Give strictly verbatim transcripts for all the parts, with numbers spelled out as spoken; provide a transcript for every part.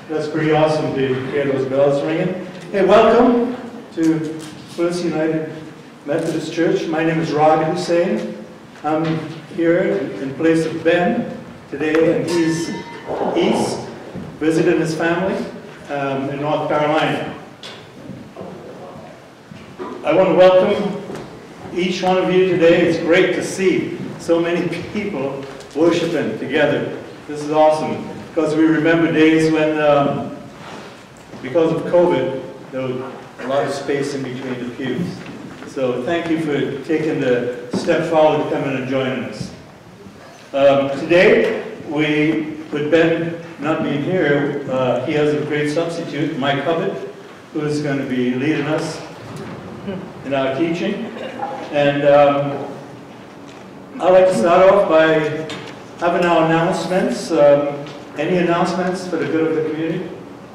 That's pretty awesome to hear those bells ringing. Hey, welcome to First United Methodist Church. My name is Rod Hussein. I'm here in place of Ben today, and he's east, visiting his family um, in North Carolina. I want to welcome each one of you today. It's great to see so many people worshiping together. This is awesome, because we remember days when, um, because of COVID, there was a lot of space in between the pews. So thank you for taking the step forward to come in and joining us. Um, today, we, with Ben not being here, uh, he has a great substitute, Mike Hubbard, who is going to be leading us in our teaching. And um, I'd like to start off by having our announcements. Um, any announcements for the good of the community?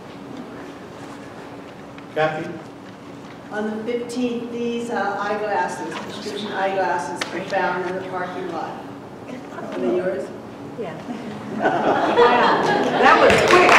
Kathy? On the fifteenth, these uh, eyeglasses, prescription eyeglasses, are found in the parking lot. Are they yours? Yeah. Wow. That was quick.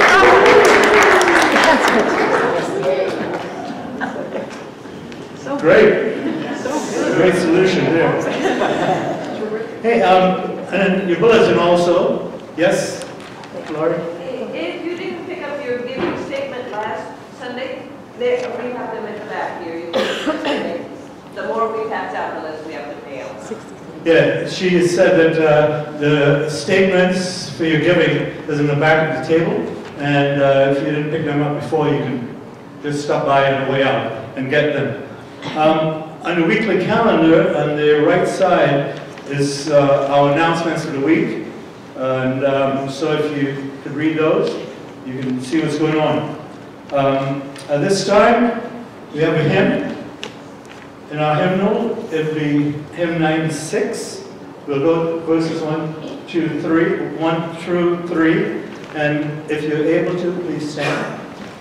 That was so great. So good. Great solution there. Hey, um, and your bulletin also. Yes, Laurie? If you didn't pick up your giving statement last Sunday, they, we have them at the back here. You can, the more we pass out, the less we have to pay out. Yeah, she said that uh, the statements for your giving is in the back of the table, and uh, if you didn't pick them up before, you can just stop by on the way out and get them. Um, on the weekly calendar, on the right side, is uh, our announcements for the week. And um, so if you could read those, you can see what's going on. Um, at this time, we have a hymn. In our hymnal, it'll be hymn ninety-six. We'll go verses one, two, three, one through three. And if you're able to, please stand.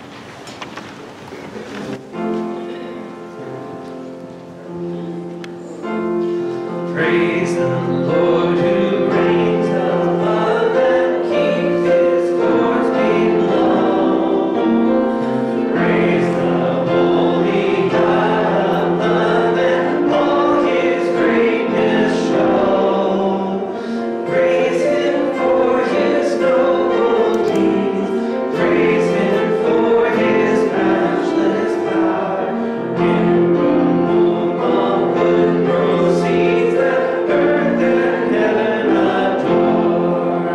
Praise the Lord who reigns above and keeps his course below. Praise the holy God above and all his greatness show. Praise him for his noble deeds. Praise him for his matchless power. In Rome all good proceeds. Earth and heaven adore.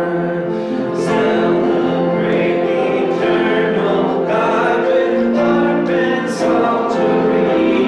Celebrate the eternal God with harp and psaltery.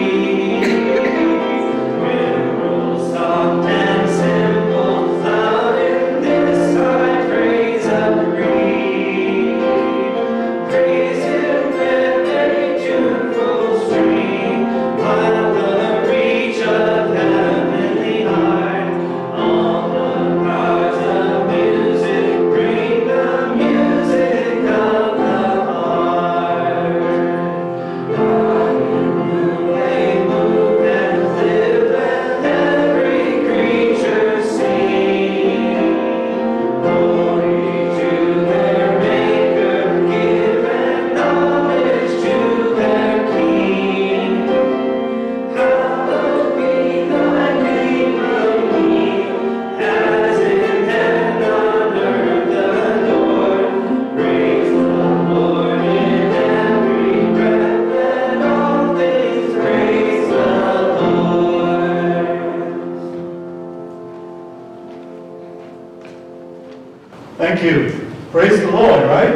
Minerals soft and simple, loud in this I praise agree. Praise him with a tuneful string, while the reach of heavenly heart. All the powers of music bring the music of the heart. God in whom they move and live, let every creature sing. Glory to their Maker, give and knowledge to their King. Hallowed be thy name, as in heaven on earth adored. Praise the Lord in every breath, let all things praise the Lord. Thank you. Praise the Lord, right?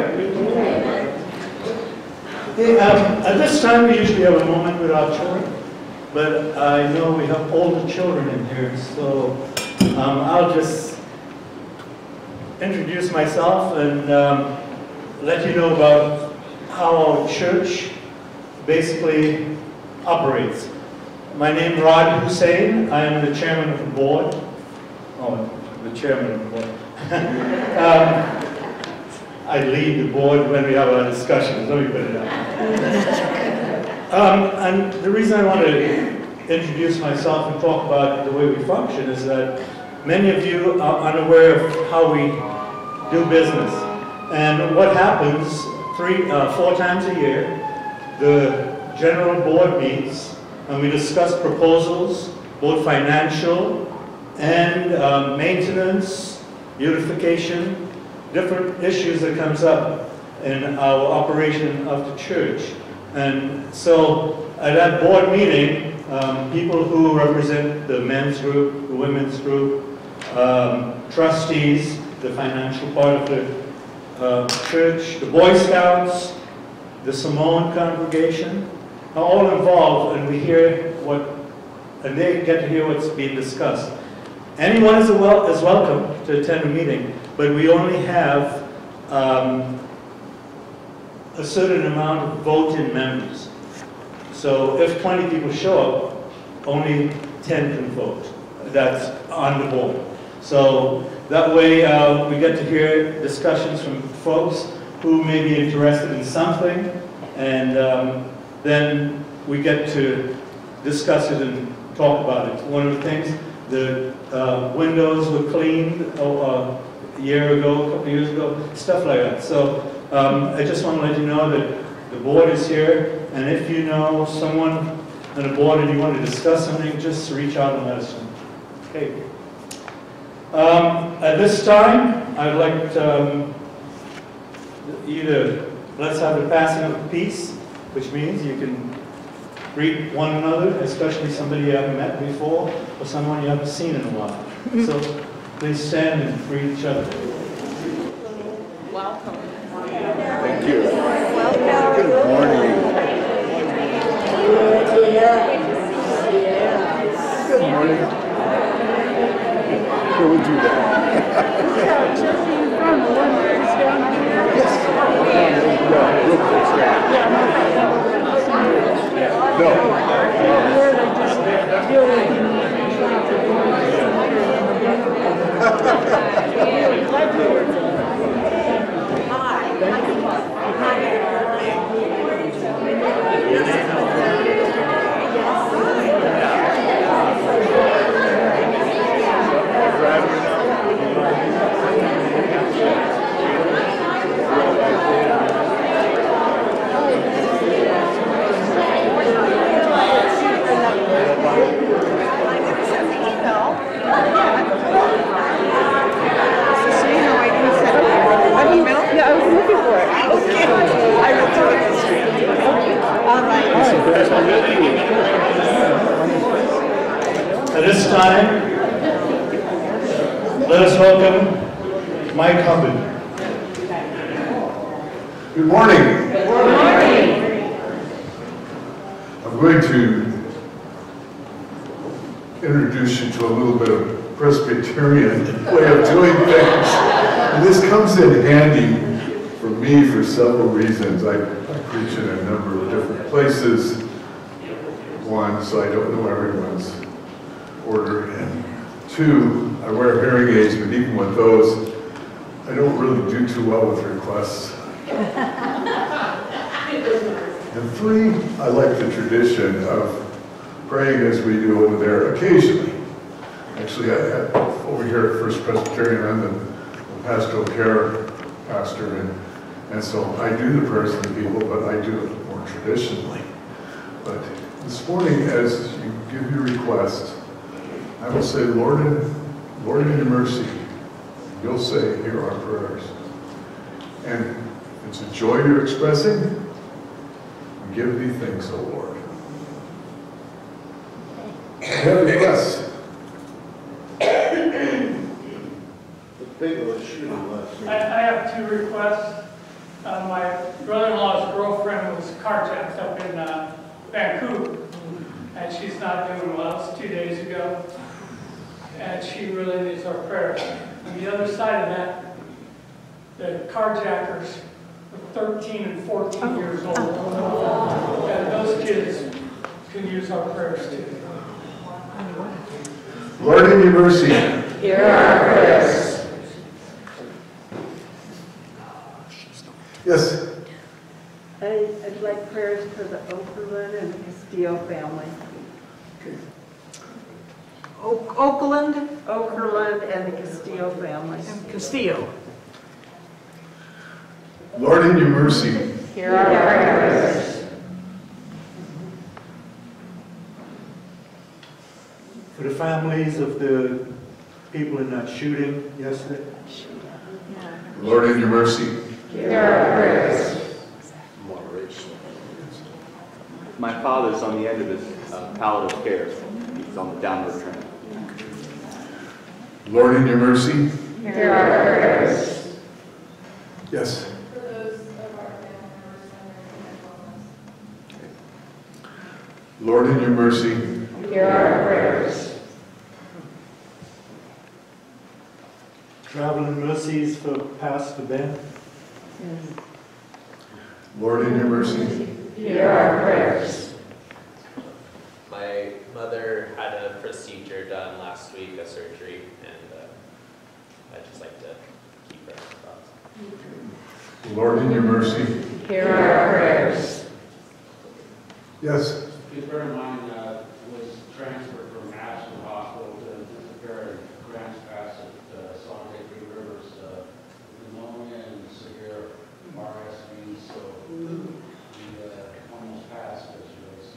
Hey, um, at this time, we usually have a moment with our children, but I know we have older children in here, so um, I'll just introduce myself and um, let you know about how our church basically operates. My name is Rod Hussein. I am the chairman of the board. Oh, the chairman of the board. um, I lead the board when we have our discussions. Let me put it out. um, and the reason I want to introduce myself and talk about the way we function is that many of you are unaware of how we do business. And what happens three, uh, four times a year. The general board meets and we discuss proposals, both financial and um, maintenance, beautification, different issues that comes up in our operation of the church. And so at that board meeting, um, people who represent the men's group, the women's group, um, trustees, the financial part of the uh, church, the Boy Scouts, the Samoan congregation, are all involved, and we hear what, and they get to hear what's being discussed. Anyone is, wel is welcome to attend a meeting, but we only have um, a certain amount of voting members. So if twenty people show up, only ten can vote. That's on the board. So that way uh, we get to hear discussions from folks who may be interested in something, and um, then we get to discuss it and talk about it. One of the things, the uh, windows were cleaned oh, uh, a year ago, a couple of years ago, stuff like that. So um, I just want to let you know that the board is here, and if you know someone on the board and you want to discuss something, just reach out and let us know. Okay. Um, at this time, I'd like to um, either let's have the passing of peace, which means you can greet one another, especially somebody you haven't met before or someone you haven't seen in a while. So please stand and greet each other. Welcome. Thank you. Good morning. Good morning. Who would do that? At this time, let us welcome Mike Hubbard. Good morning. Good morning. I'm going to introduce you to a little bit of Presbyterian way of doing things. And this comes in handy for me for several reasons. I, I preach in a number of different places. One, so I don't know everyone's order. And two, I wear hearing aids, but even with those, I don't really do too well with requests. And three, I like the tradition of praying as we do over there occasionally. Actually, I, I, over here at First Presbyterian, I'm the, the pastoral care pastor, and, and so I do the prayers for the people, but I do it more traditionally. But this morning, as you give your request, I will say, Lord, in, Lord, in your mercy, you'll say, hear our prayers. And it's a joy you're expressing. We give thee thanks, O Lord. I have a request. I, I have two requests. Uh, my brother-in-law's girlfriend was carjacked up in uh, Vancouver, and she's not doing well. It's two days ago, and she really needs our prayers. On the other side of that, the carjackers were thirteen and fourteen years old, and those kids can use our prayers too. Lord, in your mercy, Hear our prayers. yes. I- I'd like prayers for the Okerlund and Castillo family. Oak- Oakland Okerlund and the Castillo families. and Castillo. Lord, in your mercy, Hear our prayers. For the families of the people in that shooting yesterday. Lord, in your mercy, Hear our prayers. My father's on the end of his uh, palliative care. He's on the downward trend. Lord, in your mercy, Hear our prayers. yes. For those of our family members under the illness. Lord, in your mercy, Hear our prayers. Traveling mercies for Pastor Ben. Lord, in your mercy, Hear our prayers. My mother had a procedure done last week, a surgery, and uh, I'd just like to keep her in thoughts. Lord, in your mercy, Hear our prayers. yes. A friend of mine uh, was transferred from Ashland Hospital to disrepair Grants Pass at uh, Salt Lake Three Rivers, uh, pneumonia and severe R S V, so he uh, almost passed as was.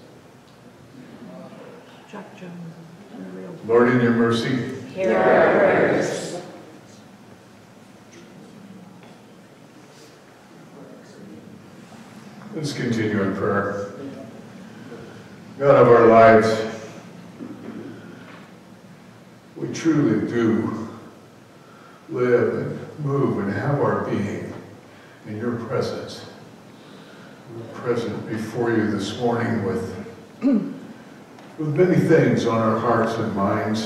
Chuck Jones. Lord, in your mercy, Hear our prayers. let's continue in prayer. God of our lives, we truly do live and move and have our being in your presence. We're present before you this morning with, with many things on our hearts and minds.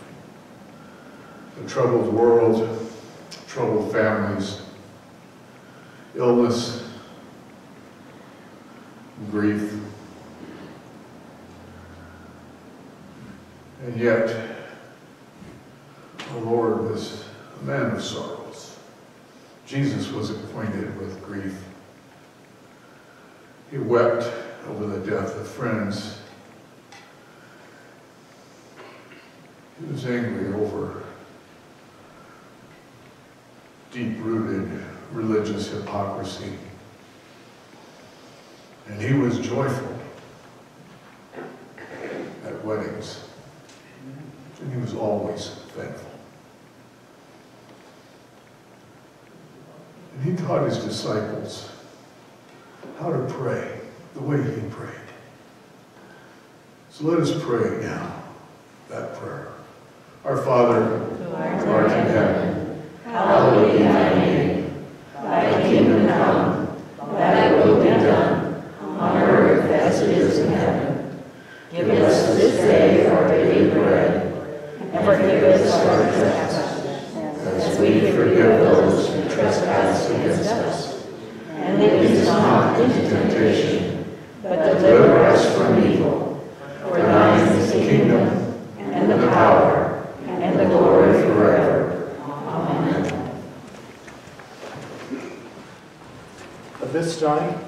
A troubled world, troubled families, illness, grief. And yet, our Lord was a man of sorrows. Jesus was acquainted with grief. He wept over the death of friends. He was angry over deep-rooted religious hypocrisy. And he was joyful at weddings. And he was always thankful. And he taught his disciples how to pray the way he prayed. So let us pray now that prayer. Our Father, who art in heaven, hallowed be thy name. Thy kingdom come, thy will be done, on earth as it is in heaven. Give us this day our daily bread, and forgive us our trespasses, as we forgive those who trespass against us. And lead us not into temptation, but deliver us from evil. For thine is the kingdom, and the power, and the glory forever. Amen. At this time,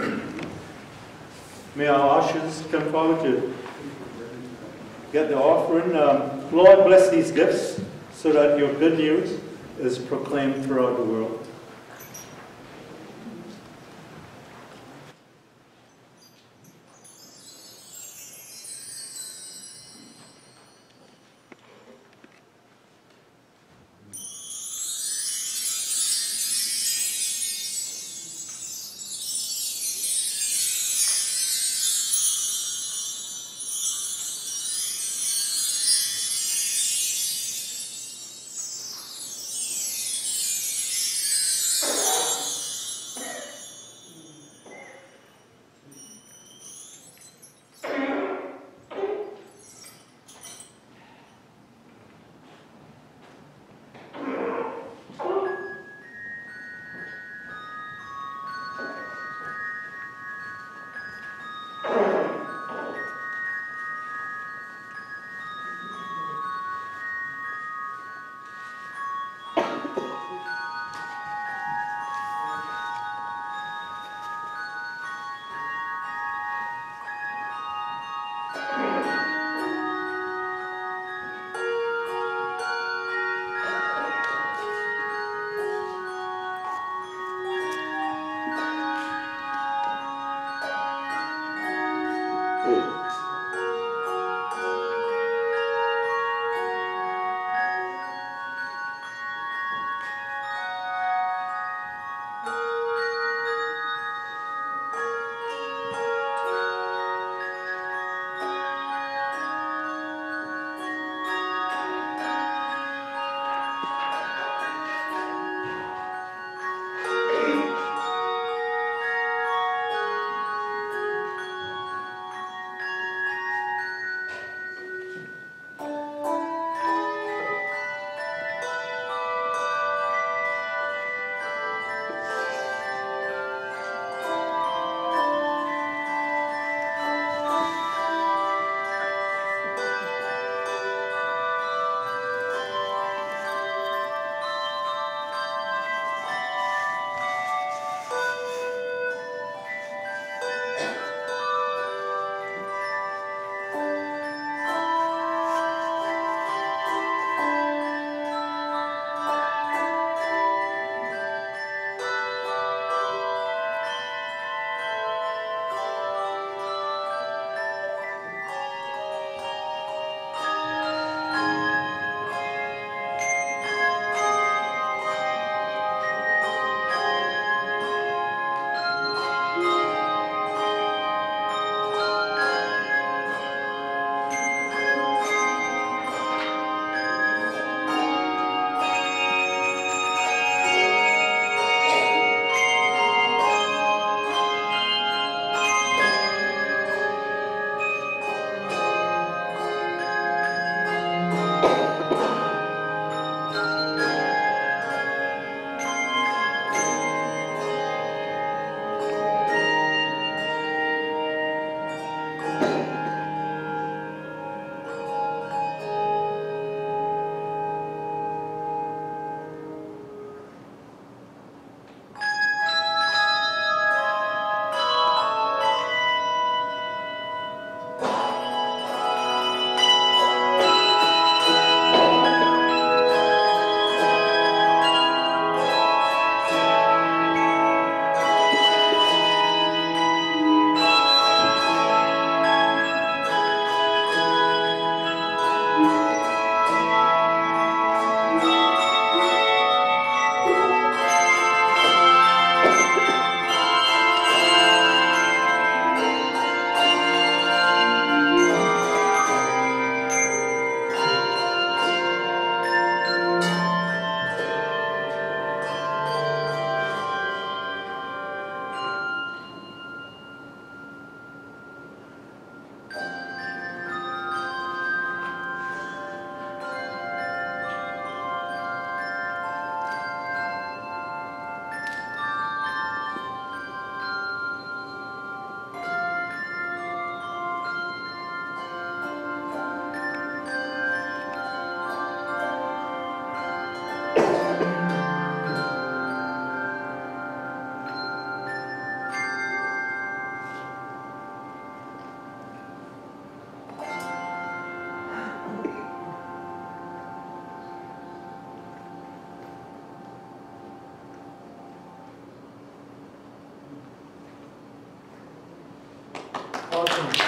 may our ushers come forward to get the offering. Um, Lord, bless these gifts so that your good news is proclaimed throughout the world.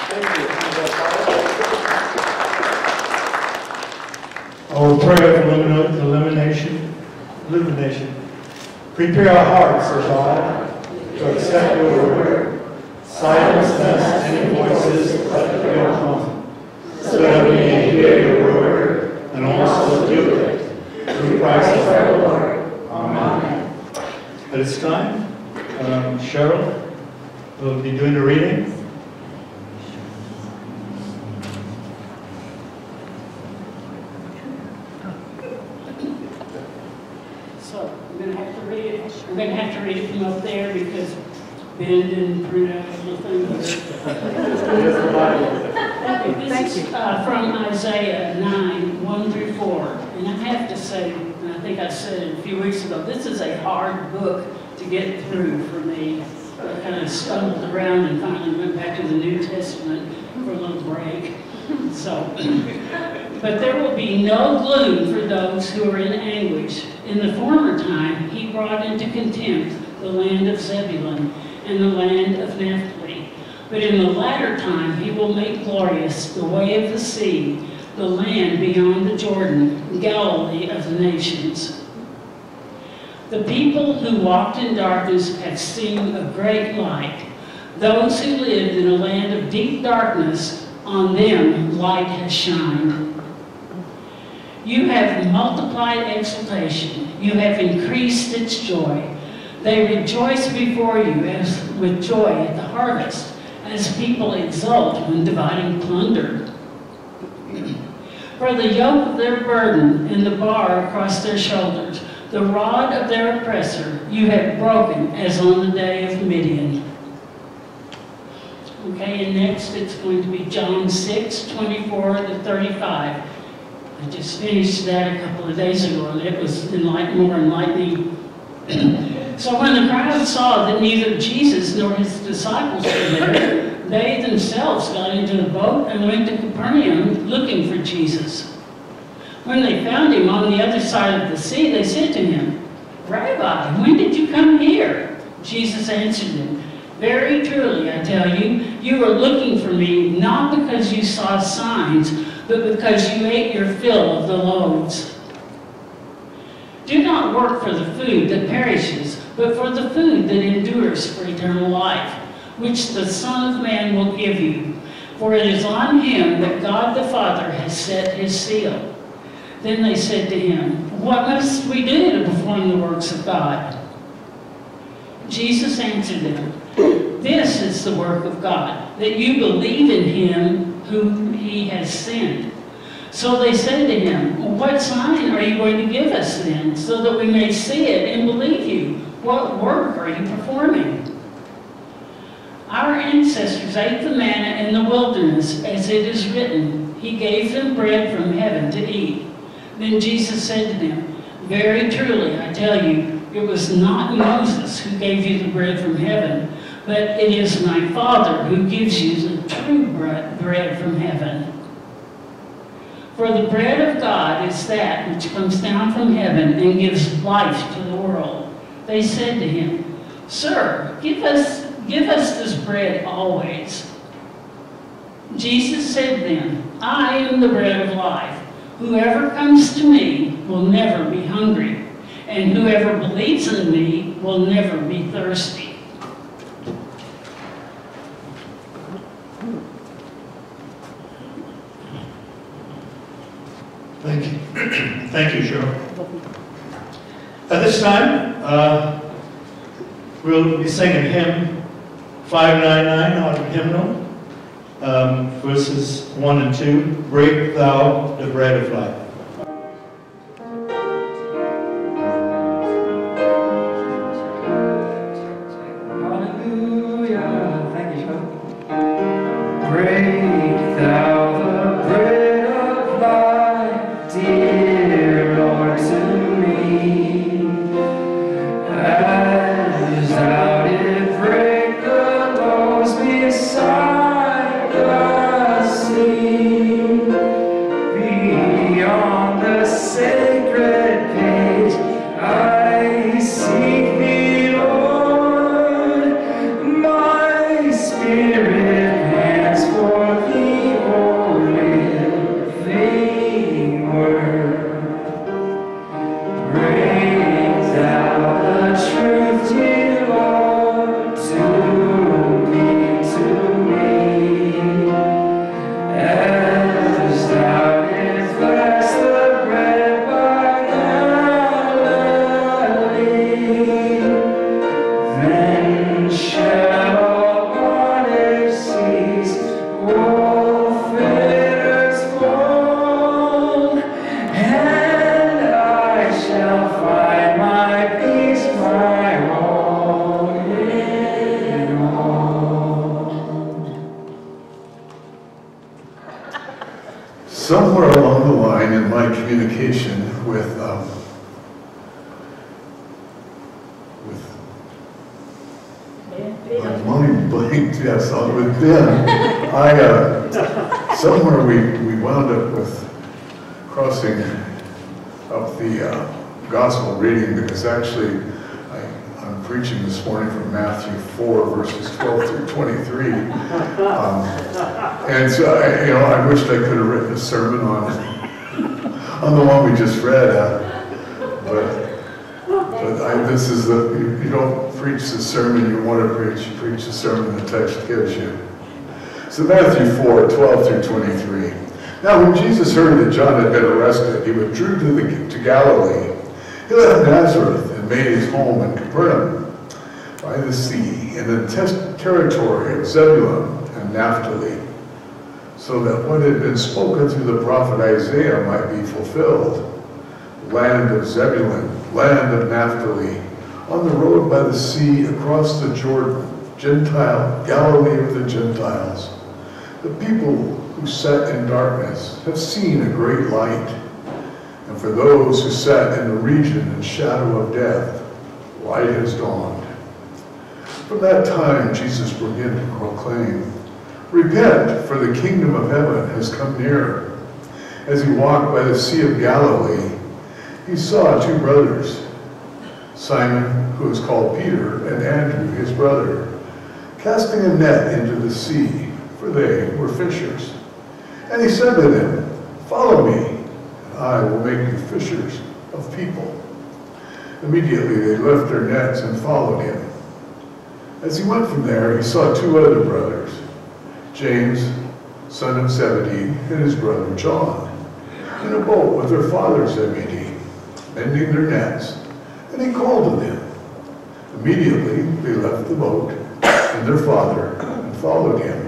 Our prayer of illumina- illumination, illumination. Prepare our hearts, O God, to accept your word. Silence us any voices that will come, so that we may hear your word and also do it. Through Christ our Lord. Amen. At this time, um, Cheryl will be doing the reading. So I'm going to have to read it. I'm going to have to read it from up there because Ben didn't print out everything. Okay, this is uh, from Isaiah nine, one through four. And I have to say, and I think I said it a few weeks ago, this is a hard book to get through for me. I kind of stumbled around and finally went back to the New Testament for a little break. So, but there will be no gloom for those who are in anguish. In the former time, he brought into contempt the land of Zebulun and the land of Naphtali. But in the latter time, he will make glorious the way of the sea, the land beyond the Jordan, Galilee of the nations. The people who walked in darkness have seen a great light. Those who lived in a land of deep darkness, on them light has shined. You have multiplied exultation. You have increased its joy. They rejoice before you as with joy at the harvest, as people exult when dividing plunder. For the yoke of their burden and the bar across their shoulders, the rod of their oppressor, you have broken as on the day of Midian. Okay, and next it's going to be John six, twenty-four to thirty-five. I just finished that a couple of days ago, and it was enlight- more enlightening. So when the crowd saw that neither Jesus nor his disciples were there, they themselves got into the boat and went to Capernaum looking for Jesus. When they found him on the other side of the sea, they said to him, "Rabbi, when did you come here?" Jesus answered them, "Very truly, I tell you, you are looking for me not because you saw signs, but because you ate your fill of the loaves. Do not work for the food that perishes, but for the food that endures for eternal life, which the Son of Man will give you. For it is on him that God the Father has set his seal." Then they said to him, "What must we do to perform the works of God?" Jesus answered them, "This is the work of God, that you believe in him whom he has sent." So they said to him, "What sign are you going to give us then, so that we may see it and believe you? What work are you performing?" "Our ancestors ate the manna in the wilderness, as it is written, he gave them bread from heaven to eat." Then Jesus said to them, "Very truly, I tell you, it was not Moses who gave you the bread from heaven, but it is my Father who gives you the true bread from heaven. For the bread of God is that which comes down from heaven and gives life to the world." They said to him, "Sir, give us, give us this bread always." Jesus said to them, "I am the bread of life. Whoever comes to me will never be hungry, and whoever believes in me will never be thirsty." Thank you. Thank you, Cheryl. At this time, uh, we'll be singing hymn five ninety-nine out of hymnal, um, verses one and two, "Break thou the bread of life." Hallelujah. Thank you, Sean. Break thou the bread of life, dear Lord, to me. As thou did break the loaves beside the sea, beyond the sacred page, I seek thee, Lord, my somewhere along the line in my communication with um, with my mind blanked, yes, uh, with Ben, I uh, somewhere we we wound up with crossing up the uh, gospel reading, because actually I, I'm preaching this morning from Matthew four, verses twelve through twenty-three. Um, and so, I, you know, I wished I could have written a sermon on, on the one we just read. Uh, but but I, this is the, you, you don't preach the sermon you want to preach, you preach the sermon the text gives you. So Matthew four, twelve through twenty-three. Now when Jesus heard that John had been arrested, he withdrew to, the, to Galilee. He left Nazareth and made his home in Capernaum by the sea, in the territory of Zebulun and Naphtali, so that what had been spoken through the prophet Isaiah might be fulfilled. Land of Zebulun, land of Naphtali, on the road by the sea across the Jordan, Gentile, Galilee of the Gentiles. The people who sat in darkness have seen a great light. And for those who sat in the region and shadow of death, light has dawned. From that time, Jesus began to proclaim, "Repent, for the kingdom of heaven has come near." As he walked by the Sea of Galilee, he saw two brothers, Simon, who is called Peter, and Andrew, his brother, casting a net into the sea, for they were fishers. And he said to them, "Follow me, and I will make you fishers of people." Immediately they left their nets and followed him. As he went from there, he saw two other brothers, James, son of Zebedee, and his brother John, in a boat with their father Zebedee, mending their nets, and he called to them. Immediately they left the boat and their father and followed him.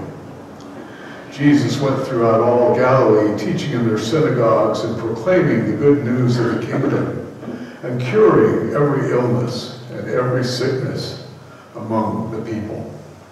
Jesus went throughout all Galilee, teaching in their synagogues and proclaiming the good news of the kingdom, and curing every illness and every sickness among the people.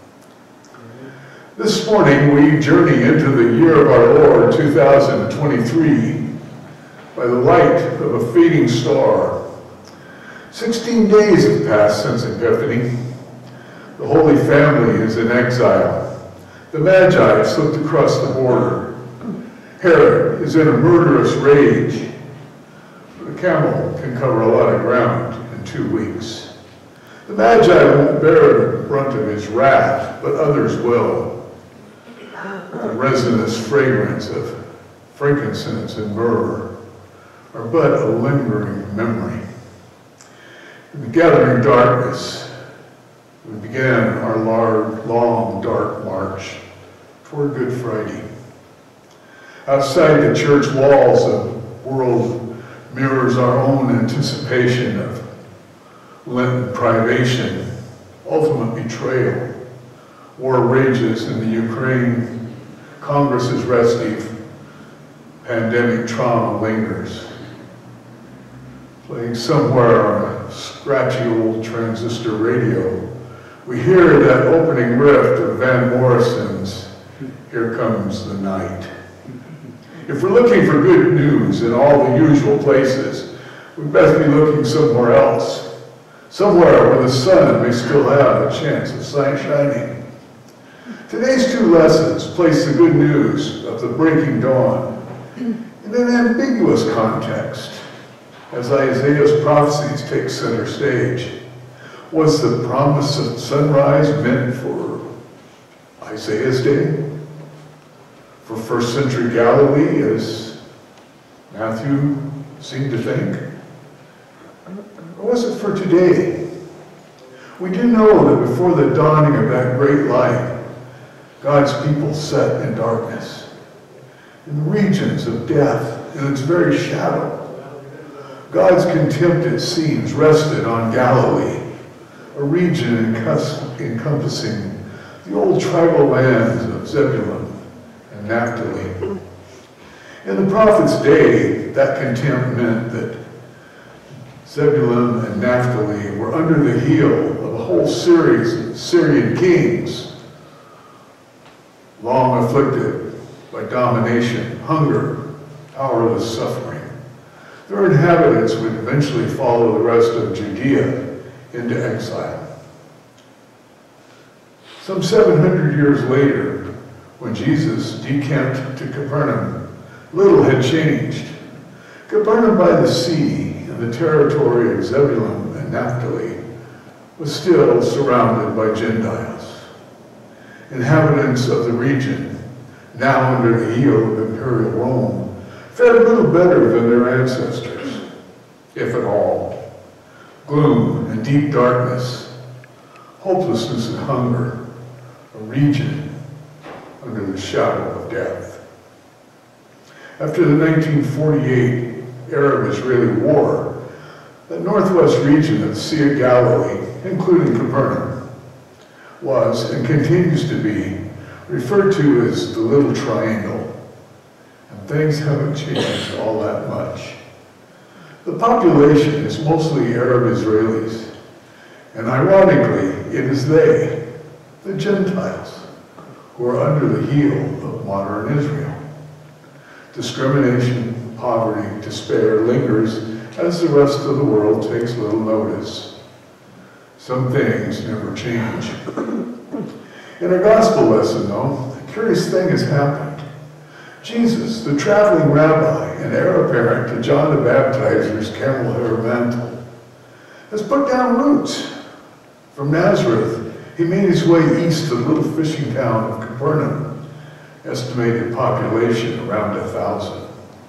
This morning we journey into the year of our Lord, two thousand twenty-three, by the light of a fading star. Sixteen days have passed since Epiphany. The Holy Family is in exile. The Magi have slipped across the border. Herod is in a murderous rage. The camel can cover a lot of ground in two weeks. The Magi won't bear the brunt of his wrath, but others will. The resinous fragrance of frankincense and myrrh are but a lingering memory. In the gathering darkness, we began our large, long, dark march toward Good Friday. Outside the church walls, the world mirrors our own anticipation of Lenten privation, ultimate betrayal. War rages in the Ukraine. Congress is restive. Pandemic trauma lingers. Playing somewhere on a scratchy old transistor radio, we hear that opening riff of Van Morrison's "Here Comes the Night." If we're looking for good news in all the usual places, we'd best be looking somewhere else. Somewhere where the sun may still have a chance of shining. Today's two lessons place the good news of the breaking dawn in an ambiguous context, as Isaiah's prophecies take center stage. Was the promise of sunrise meant for Isaiah's day? For first century Galilee, as Matthew seemed to think? Or was it for today? We do know that before the dawning of that great light, God's people sat in darkness, in the regions of death, in its very shadow. God's contempt, it seems, rested on Galilee, a region encompassing the old tribal lands of Zebulun and Naphtali. In the prophet's day, that contempt meant that Zebulun and Naphtali were under the heel of a whole series of Syrian kings, long afflicted by domination, hunger, powerless suffering. Their inhabitants would eventually follow the rest of Judea into exile. Some seven hundred years later, when Jesus decamped to Capernaum, little had changed. Capernaum by the sea, in the territory of Zebulun and Naphtali, was still surrounded by Gentiles. Inhabitants of the region, now under the heel of imperial Rome, fared little better than their ancestors, if at all. Gloom and deep darkness, hopelessness and hunger, a region under the shadow of death. After the nineteen forty-eight Arab-Israeli War, the northwest region of the Sea of Galilee, including Capernaum, was and continues to be referred to as the Little Triangle, and things haven't changed all that much. The population is mostly Arab Israelis, and ironically, it is they, the Gentiles, who are under the heel of modern Israel. Discrimination, poverty, despair lingers as the rest of the world takes little notice. Some things never change. In our gospel lesson, though, a curious thing has happened. Jesus, the traveling rabbi and heir apparent to John the Baptizer's camel hair mantle, has put down roots. From Nazareth, he made his way east to the little fishing town of Capernaum, estimated population around a thousand.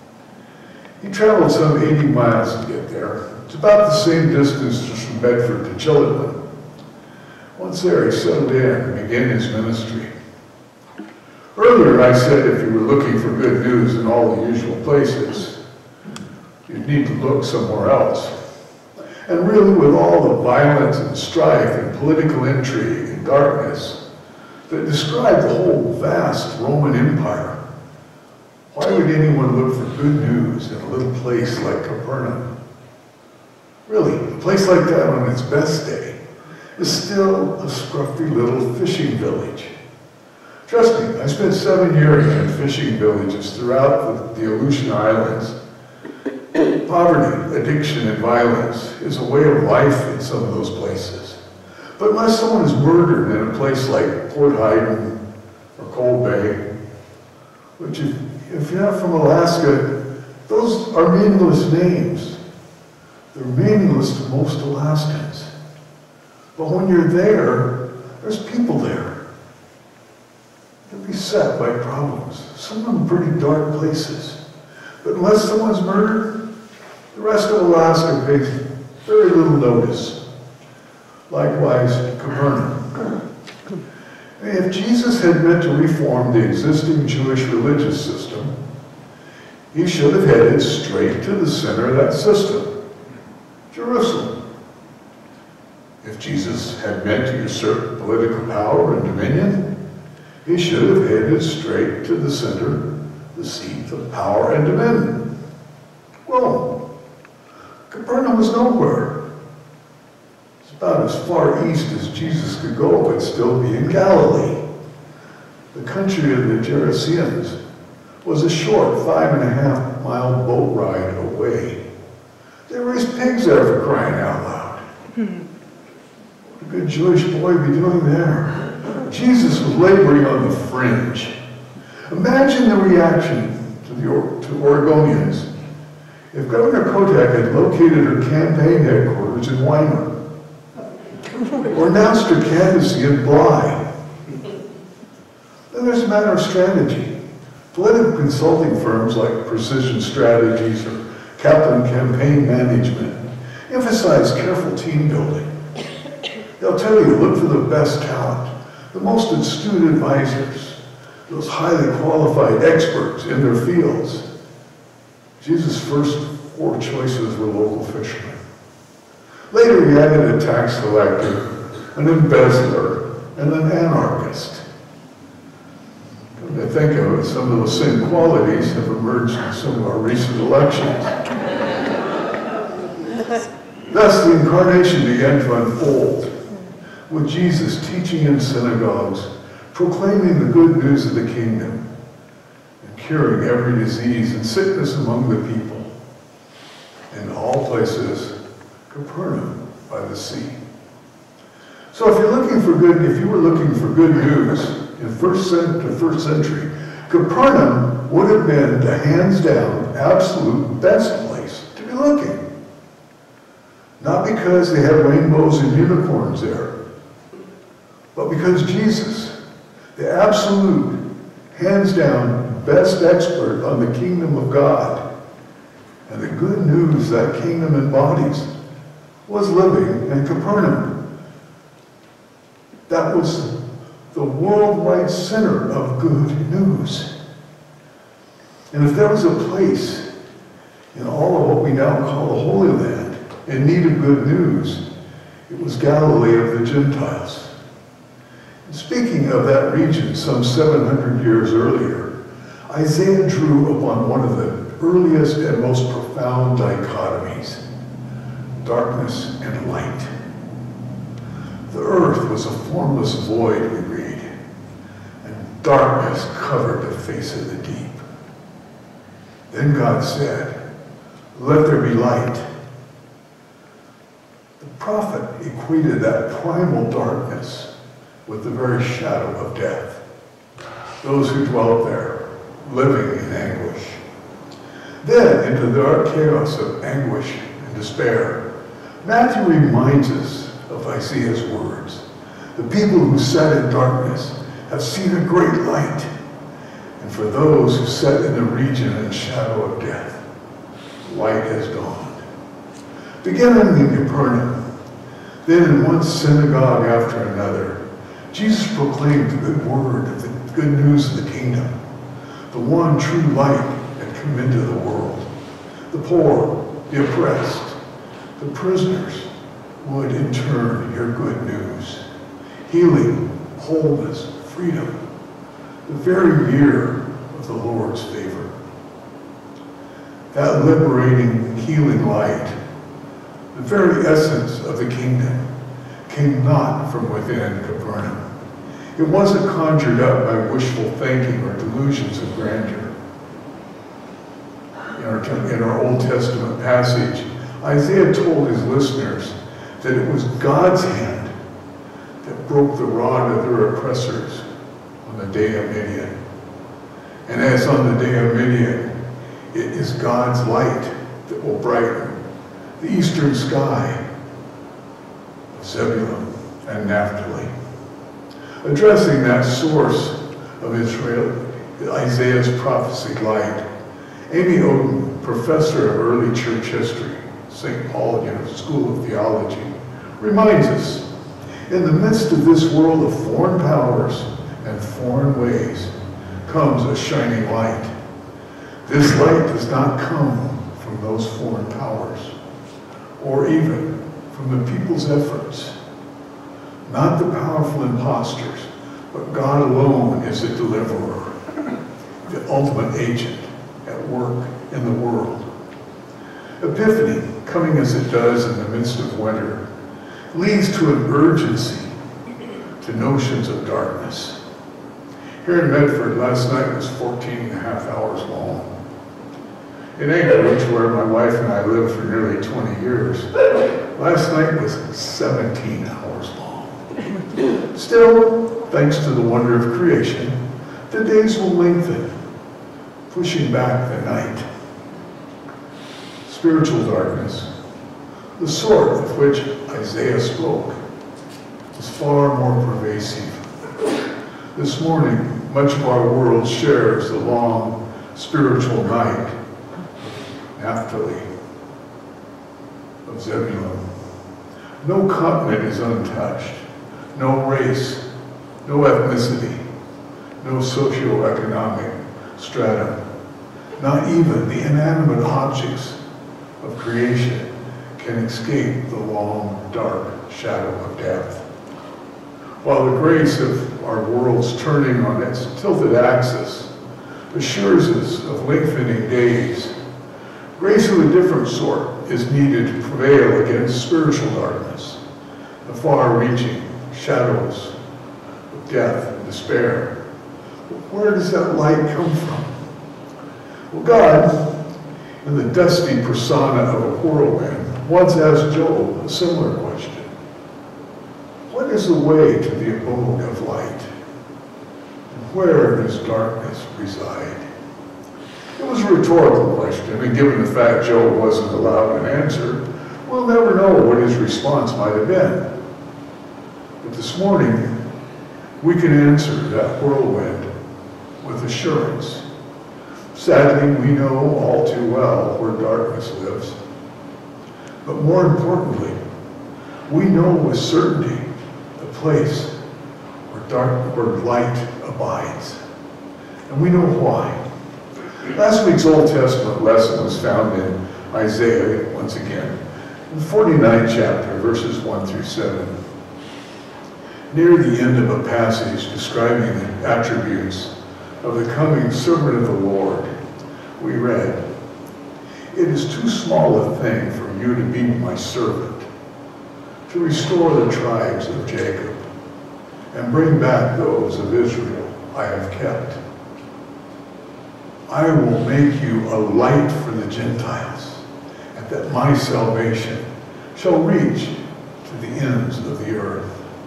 He traveled some eighty miles to get there. It's about the same distance as from Medford to Chilliwack. Once there, he settled in and began his ministry. Earlier, I said if you were looking for good news in all the usual places, you'd need to look somewhere else. And really, with all the violence and strife and political intrigue and darkness that describe the whole vast Roman Empire, why would anyone look for good news in a little place like Capernaum? Really, a place like that on its best day is still a scruffy little fishing village. Trust me, I spent seven years in fishing villages throughout the, the Aleutian Islands. Poverty, addiction, and violence is a way of life in some of those places. But unless someone is murdered in a place like Port Haydn or Cold Bay, which if, if you're not from Alaska, those are meaningless names. They're meaningless to most Alaskans. But when you're there, there's people there. They're beset by problems, some of them pretty dark places. But unless someone's murdered, the rest of Alaska pays very little notice. Likewise, Capernaum. If Jesus had meant to reform the existing Jewish religious system, he should have headed straight to the center of that system, Jerusalem. If Jesus had meant to usurp political power and dominion, he should have headed straight to the center, the seat of power and dominion, Rome. Capernaum was nowhere. It's about as far east as Jesus could go, but still be in Galilee. The country of the Gerasenes was a short five and a half mile boat ride away. They raised pigs there for crying out loud. What a good Jewish boy be doing there? Jesus was laboring on the fringe. Imagine the reaction to the to Oregonians if Governor Kotek had located her campaign headquarters in Weimar, or announced her candidacy in Bly. Then there's a matter of strategy. Political consulting firms like Precision Strategies or Kaplan Campaign Management emphasize careful team building. They'll tell you, look for the best talent, the most astute advisors, those highly qualified experts in their fields. Jesus' first four choices were local fishermen. Later he added a tax collector, an embezzler, and an anarchist. Come to think of it, some of those same qualities have emerged in some of our recent elections. Thus the incarnation began to unfold, with Jesus teaching in synagogues, proclaiming the good news of the kingdom, and curing every disease and sickness among the people. In all places, Capernaum by the sea. So if you're looking for good, if you were looking for good news in first cent to first century, Capernaum would have been the hands down, absolute best place to be looking. Not because they had rainbows and unicorns there, but because Jesus, the absolute, hands down, best expert on the kingdom of God and the good news that kingdom embodies, was living in Capernaum. That was the worldwide center of good news. And if there was a place in all of what we now call the Holy Land in need of good news, it was Galilee of the Gentiles. And speaking of that region some seven hundred years earlier, Isaiah drew upon one of the earliest and most profound dichotomies, darkness and light. The earth was a formless void, we read, and darkness covered the face of the deep. Then God said, "Let there be light." The prophet equated that primal darkness with the very shadow of death. Those who dwelt there, living in anguish. Then, into the dark chaos of anguish and despair, Matthew reminds us of Isaiah's words. The people who sat in darkness have seen a great light. And for those who sat in the region and shadow of death, light has dawned. Beginning in Capernaum, then in one synagogue after another, Jesus proclaimed the good word of the good news of the kingdom, the one true light had come into the world. The poor, the oppressed, the prisoners would in turn hear good news. Healing, wholeness, freedom, the very year of the Lord's favor. That liberating, healing light, the very essence of the kingdom, came not from within Capernaum. It wasn't conjured up by wishful thinking or delusions of grandeur. In our, in our Old Testament passage, Isaiah told his listeners that it was God's hand that broke the rod of their oppressors on the day of Midian. And as on the day of Midian, it is God's light that will brighten the eastern sky of Zebulun and Naphtali. Addressing that source of Israel, Isaiah's prophesied light, Amy Oden, professor of early church history, Saint Paul School of Theology, reminds us, in the midst of this world of foreign powers and foreign ways comes a shining light. This light does not come from those foreign powers or even from the people's efforts. Not the powerful impostors, but God alone is the deliverer, the ultimate agent at work in the world. Epiphany, coming as it does in the midst of winter, leads to an urgency to notions of darkness. Here in Medford, last night was fourteen and a half hours long. In Anchorage, where my wife and I lived for nearly twenty years, last night was seventeen hours long. Still, thanks to the wonder of creation, the days will lengthen, pushing back the night. Spiritual darkness, the sort of which Isaiah spoke, is far more pervasive. This morning, much of our world shares the long spiritual night of Naphtali, of Zebulun. No continent is untouched, no race, no ethnicity, no socioeconomic stratum, not even the inanimate objects of creation can escape the long, dark shadow of death. While the grace of our world's turning on its tilted axis assures us of lengthening days, grace of a different sort is needed to prevail against spiritual darkness, the far-reaching shadows of death and despair. But where does that light come from? Well, God, in the dusty persona of a whirlwind, once asked Job a similar question. What is the way to the abode of light? And where does darkness reside? It was a rhetorical question, and given the fact Job wasn't allowed an answer, we'll never know what his response might have been. But this morning, we can answer that whirlwind with assurance. Sadly, we know all too well where darkness lives. But more importantly, we know with certainty the place where dark, where light abides. And we know why. Last week's Old Testament lesson was found in Isaiah, once again, in the forty-ninth chapter, verses one through seven. Near the end of a passage describing the attributes of the coming servant of the Lord, we read, "It is too small a thing for you to be my servant, to restore the tribes of Jacob, and bring back those of Israel I have kept. I will make you a light for the Gentiles, and that my salvation shall reach to the ends of the earth."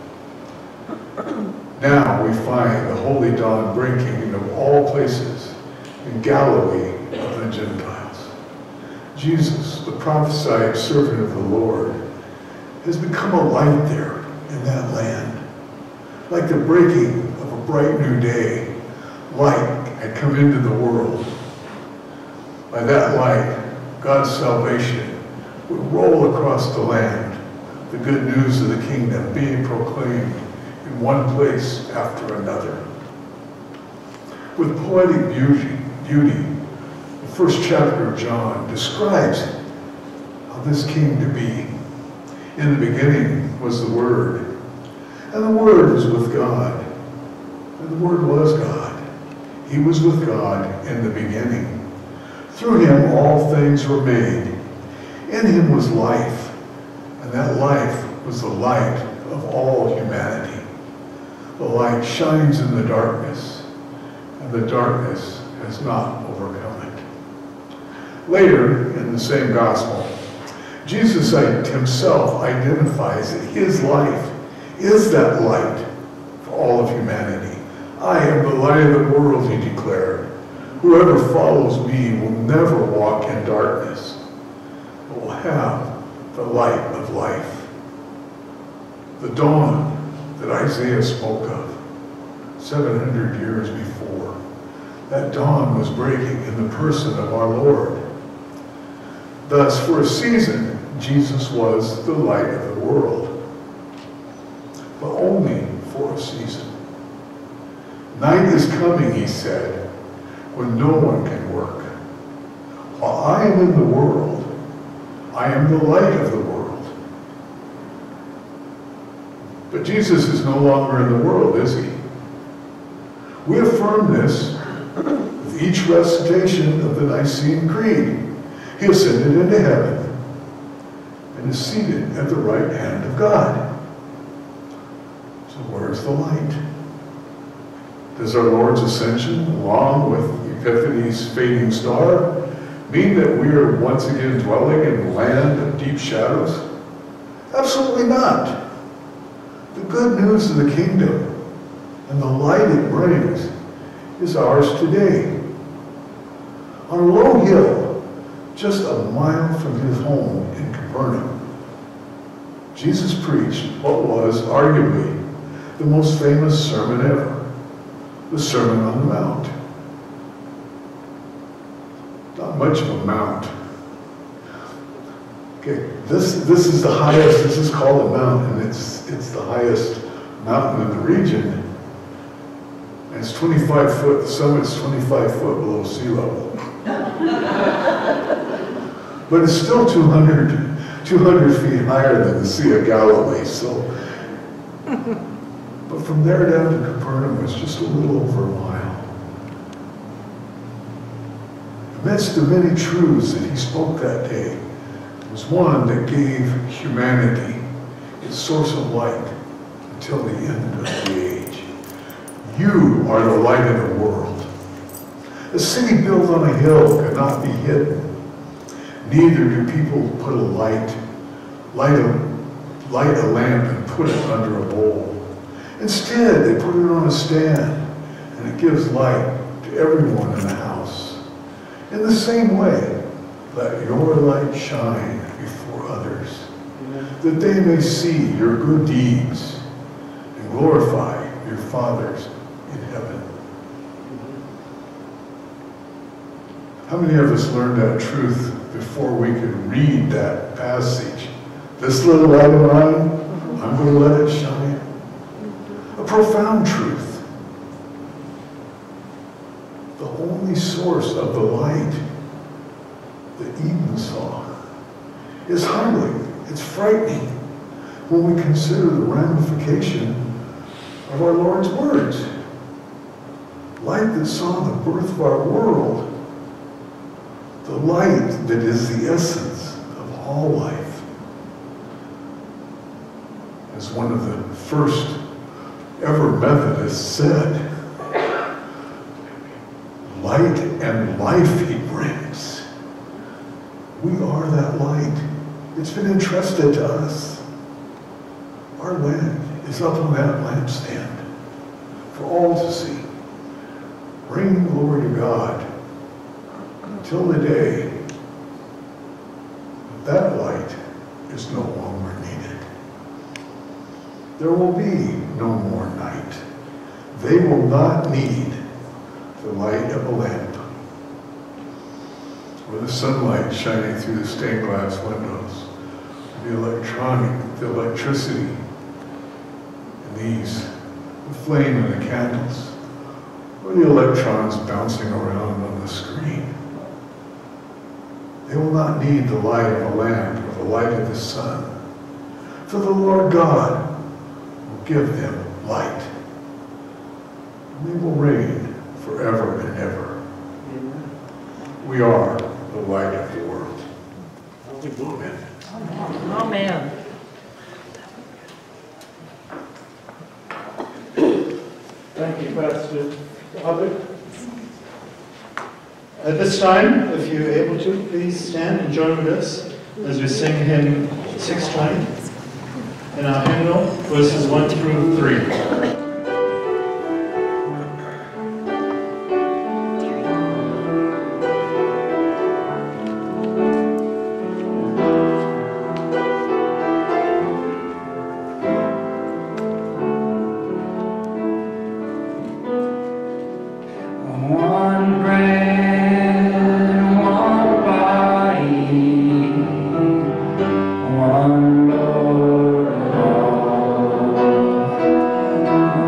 Now we find the holy dawn breaking of all places in Galilee of the Gentiles. Jesus, the prophesied servant of the Lord, has become a light there in that land. Like the breaking of a bright new day, light had come into the world. By that light, God's salvation would roll across the land, the good news of the kingdom being proclaimed in one place after another. With poetic beauty, beauty, the first chapter of John describes how this came to be. In the beginning was the Word, and the Word was with God, and the Word was God. He was with God in the beginning. Through him all things were made. In him was life, and that life was the light of all humanity. The light shines in the darkness, and the darkness has not overcome it. Later, in the same gospel, Jesus himself identifies that his life is that light for all of humanity. "I am the light of the world," he declared. "Whoever follows me will never walk in darkness, but will have the light of life." The dawn that Isaiah spoke of seven hundred years before, that dawn was breaking in the person of our Lord. Thus, for a season, Jesus was the light of the world, but only for a season. "Night is coming," he said, "when no one can work. While I am in the world, I am the light of the world." But Jesus is no longer in the world, is he? We affirm this with each recitation of the Nicene Creed. He ascended into heaven and is seated at the right hand of God. So where's the light? Does our Lord's ascension, along with Epiphany's fading star, mean that we are once again dwelling in the land of deep shadows? Absolutely not. The good news of the kingdom and the light it brings is ours today. On a low hill, just a mile from his home in Capernaum, Jesus preached what was arguably the most famous sermon ever, the Sermon on the Mount. Not much of a mount. Okay, this this is the highest. This is called a mountain. It's it's the highest mountain in the region. And it's twenty-five foot. The summit's twenty-five foot below sea level. But it's still two hundred feet higher than the Sea of Galilee. So, but from there down to Capernaum was just a little over a mile. Amidst the many truths that he spoke that day, was one that gave humanity its source of light until the end of the age. You are the light of the world. A city built on a hill cannot be hidden. Neither do people put a light, light a, light a lamp and put it under a bowl. Instead, they put it on a stand, and it gives light to everyone in the house. In the same way, let your light shine before others, that they may see your good deeds and glorify your Father's in heaven. How many of us learned that truth before we could read that passage? This little light of mine, I'm going to let it shine. A profound truth. The only source of the light that Eden saw is humbling. It's frightening when we consider the ramification of our Lord's words. Light that saw the birth of our world. The light that is the essence of all life. As one of the first ever Methodists said, light and life he brings. We are that light. It's been entrusted to us. Our lamp is up on that lampstand for all to see. Bring glory to God until the day that light is no longer needed. There will be no more night. They will not need the light of a lamp or the sunlight shining through the stained glass windows, the electronic, the electricity, and these, the flame in the candles, or the electrons bouncing around on the screen. They will not need the light of a lamp or the light of the sun, for the Lord God will give them light. And they will reign forever and ever. Amen. We are the light of the world. Amen. Amen. Thank you, Pastor Robert. At this time, if you're able to, please stand and join with us as we sing hymn six twenty in our hymnal, verses one through three. One bread, one body, one Lord of all.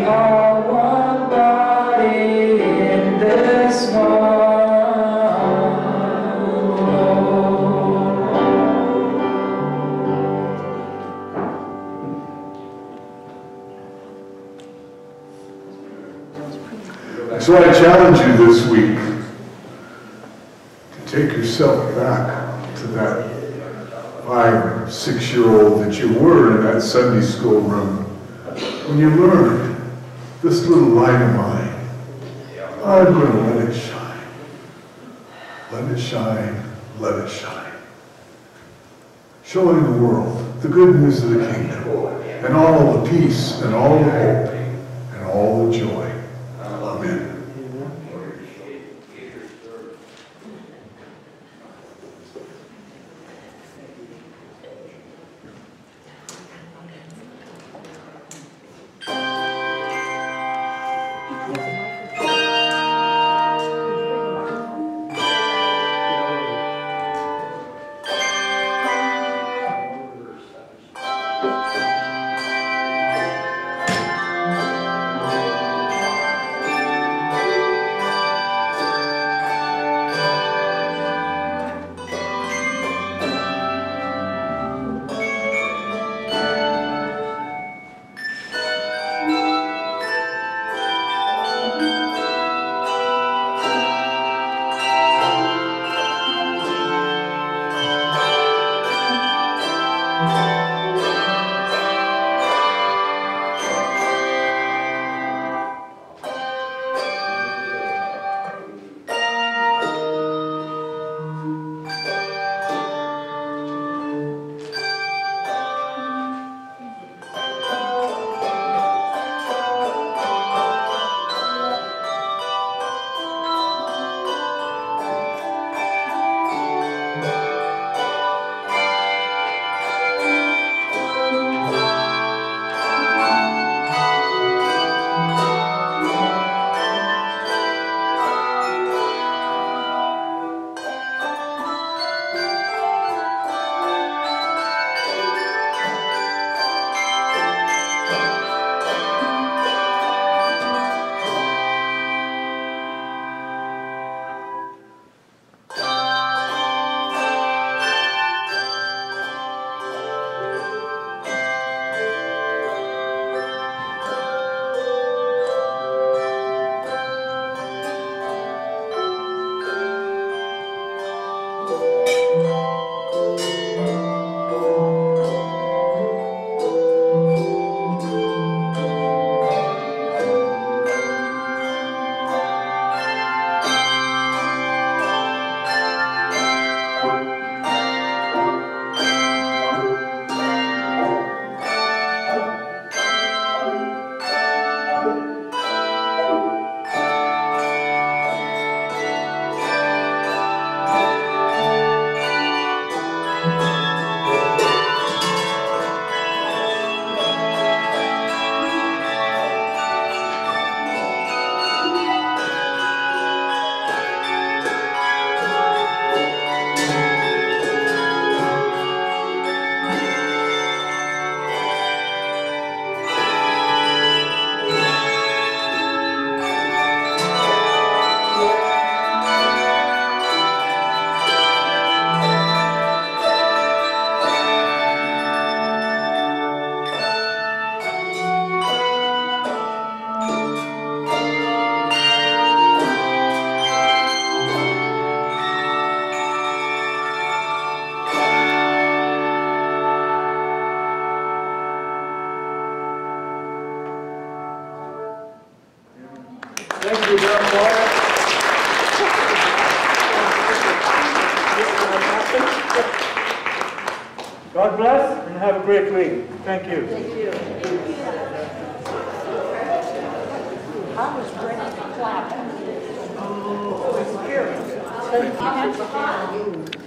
are one body in this one Lord. So I challenge you this week to take yourself back to that five, six-year-old that you were in that Sunday school room when you learned this little light of mine. I'm going to let it shine. Let it shine, let it shine. Showing the world the good news of the kingdom and all the peace and all the hope and all the joy. Amen. Thank you, John Paul. God bless and have a great week. Thank you. Thank you. I was ready to clap. Oh, it's scary. Thank you.